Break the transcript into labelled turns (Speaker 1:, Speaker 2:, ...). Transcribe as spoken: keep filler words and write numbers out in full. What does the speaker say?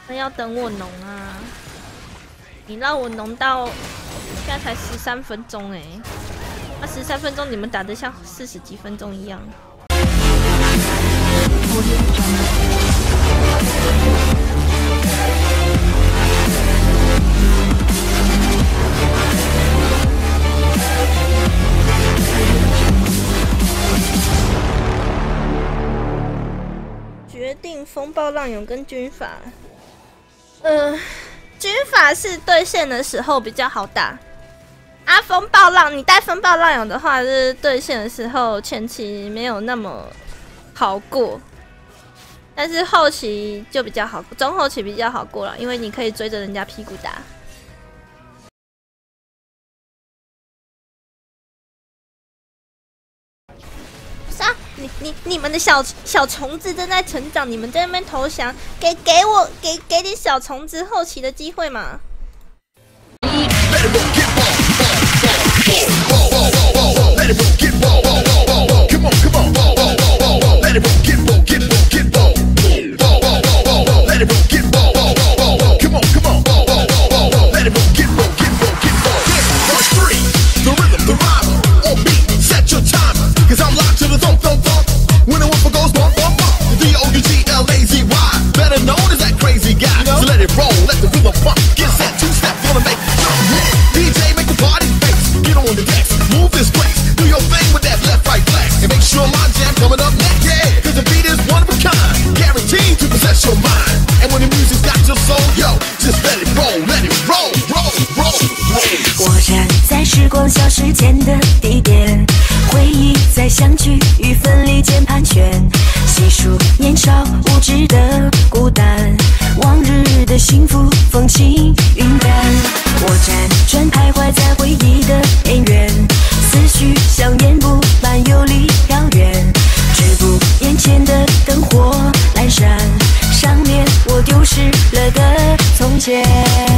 Speaker 1: 那要等我农啊！你让我农到现在才十三分钟哎、欸，那十三分钟你们打得像四十几分钟一样。决定风暴浪涌跟军法，呃，军法是对线的时候比较好打，啊，风暴浪你带风暴浪涌的话，就是对线的时候前期没有那么好过，但是后期就比较好，中后期比较好过了，因为你可以追着人家屁股打。啊！你你你们的小小虫子正在成长，你们在那边投降，给给我给给点小虫子后期的机会嘛！
Speaker 2: 我站在时光消失前的地点，回忆在相聚与分离间盘旋，细数年少无知的孤单，往日的幸福风轻云淡。我辗转徘徊在回忆的边缘，思绪像烟雾般游离遥远，止步眼前的灯火阑珊，上面我丢失了的从前。